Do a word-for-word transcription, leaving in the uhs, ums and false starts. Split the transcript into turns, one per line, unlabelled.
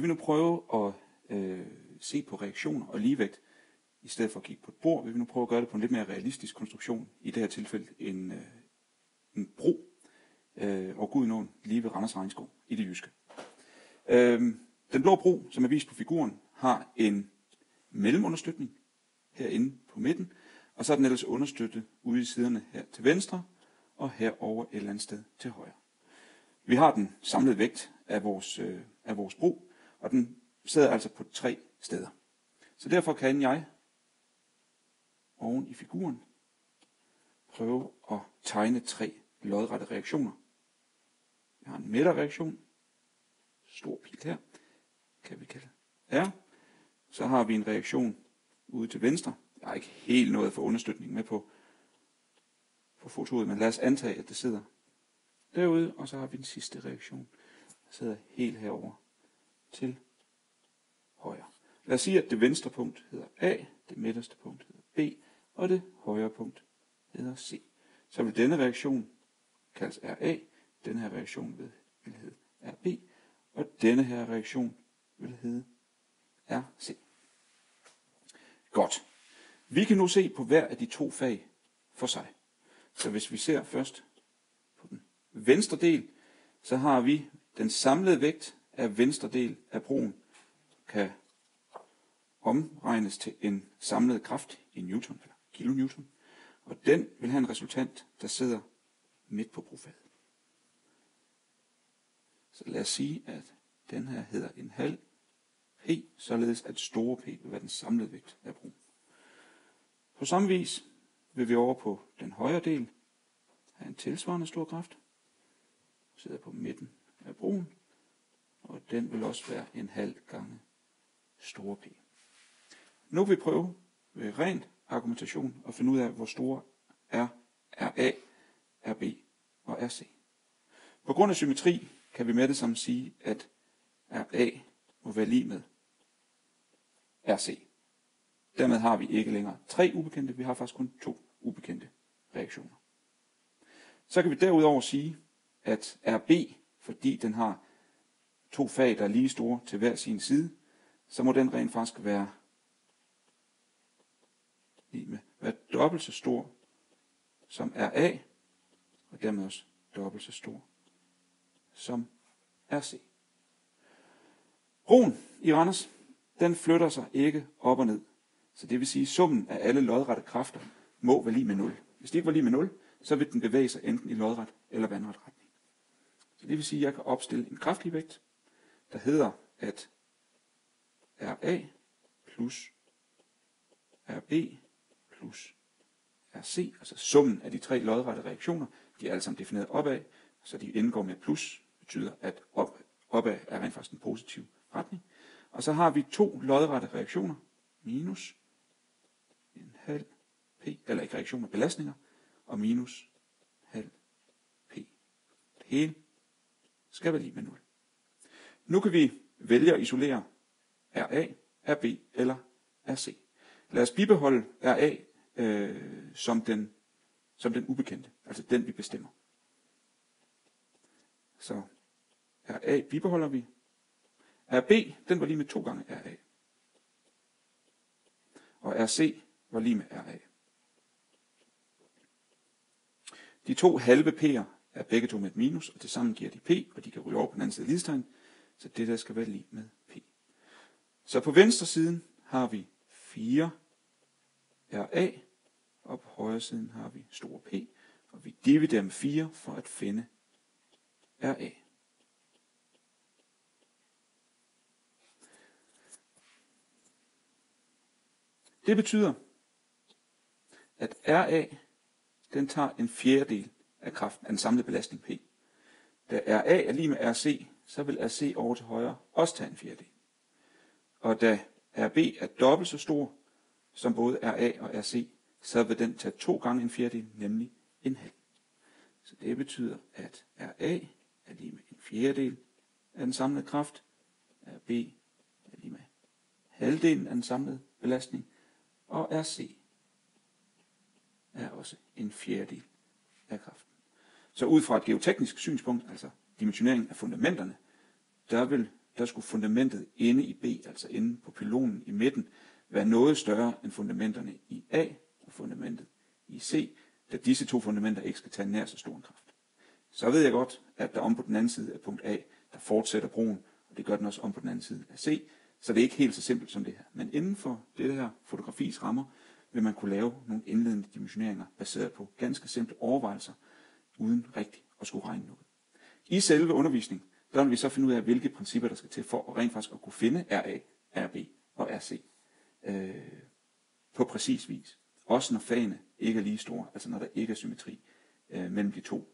Vi vil nu prøve at øh, se på reaktioner og ligevægt, i stedet for at kigge på et bord. Vi vil nu prøve at gøre det på en lidt mere realistisk konstruktion, i det her tilfælde en, øh, en bro øh, over Gudenåen lige ved Randers Regnskov i det jyske. Øh, den blå bro, som er vist på figuren, har en mellemunderstøtning herinde på midten, og så er den ellers understøttet ude i siderne her til venstre, og herover et eller andet sted til højre. Vi har den samlede vægt af vores, øh, af vores bro, og den sidder altså på tre steder. Så derfor kan jeg oven i figuren prøve at tegne tre lodrette reaktioner. Jeg har en midterreaktion, stor pil her, kan vi kalde R. Så har vi en reaktion ude til venstre. Jeg har ikke helt noget for understøtning med på, på fotoet, men lad os antage, at det sidder derude, og så har vi den sidste reaktion, der sidder helt herover til højre. Lad os sige, at det venstre punkt hedder A, det midterste punkt hedder B, og det højre punkt hedder C. Så vil denne reaktion kaldes R A, denne her reaktion vil, vil hedde R B, og denne her reaktion vil hedde R C. Godt. Vi kan nu se på hver af de to fag for sig. Så hvis vi ser først på den venstre del, så har vi den samlede vægt af venstre del af broen, kan omregnes til en samlet kraft i newton eller kilonewton, og den vil have en resultant, der sidder midt på brofadet. Så lad os sige, at den her hedder en halv P, således at store P vil være den samlede vægt af broen. På samme vis vil vi over på den højre del have en tilsvarende stor kraft, sidder på midten af broen, og den vil også være en halv gange store P. Nu vil vi prøve ved ren argumentation at finde ud af, hvor store er R A, R B og R C. På grund af symmetri kan vi med det samme sige, at R A må være lig med R C. Dermed har vi ikke længere tre ubekendte, vi har faktisk kun to ubekendte reaktioner. Så kan vi derudover sige, at R B, fordi den har to fag, der er lige store til hver sin side, så må den rent faktisk være lige med være dobbelt så stor som R A, og dermed også dobbelt så stor som R C. Broen i Randers, den flytter sig ikke op og ned. Så det vil sige, at summen af alle lodrette kræfter må være lige med nul. Hvis det ikke var lige med nul, så vil den bevæge sig enten i lodret eller vandret retning. Så det vil sige, at jeg kan opstille en kraftligevægt, der hedder, at R A plus R B plus R C, altså summen af de tre lodrette reaktioner, de er alle sammen defineret opad, så de indgår med plus, betyder, at op, opad er rent faktisk en positiv retning. Og så har vi to lodrette reaktioner, minus en halv P, eller ikke reaktioner, belastninger, og minus halv P. Det hele skal være lige med nul. Nu kan vi vælge at isolere R A, R B eller R C. Lad os bibeholde R A øh, som, den, som den ubekendte, altså den vi bestemmer. Så R A bibeholder vi. R B, den var lige med to gange R A. Og R C var lige med R A. De to halve P'er er begge to med et minus, og tilsammen giver de P, og de kan ryge over på den anden side af lighedstegn, så det der skal være lige med P. Så på venstre siden har vi fire R A, og på højre siden har vi store P, og vi dividerer med fire for at finde R A. Det betyder, at R A, den tager en fjerdedel af kraften af den samlede belastning P. Da R A er lige med R C, så vil R C over til højre også tage en fjerdedel. Og da R B er dobbelt så stor som både R A og R C, så vil den tage to gange en fjerdedel, nemlig en halv. Så det betyder, at R A er lige med en fjerdedel af den samlede kraft, R B er lige med halvdelen af den samlede belastning, og R C er også en fjerdedel af kraften. Så ud fra et geoteknisk synspunkt, altså dimensionering af fundamenterne, der vil der skulle fundamentet inde i B, altså inde på pylonen i midten, være noget større end fundamenterne i A og fundamentet i C, da disse to fundamenter ikke skal tage nær så stor en kraft. Så ved jeg godt, at der om på den anden side af punkt A, der fortsætter broen, og det gør den også om på den anden side af C, så det er ikke helt så simpelt som det her. Men inden for det her fotografis rammer, vil man kunne lave nogle indledende dimensioneringer, baseret på ganske simple overvejelser, uden rigtig at skulle regne noget. I selve undervisningen, der vil vi så finde ud af, hvilke principper der skal til for at rent faktisk at kunne finde R A, R B og R C øh, på præcis vis. Også når fagene ikke er lige store, altså når der ikke er symmetri øh, mellem de to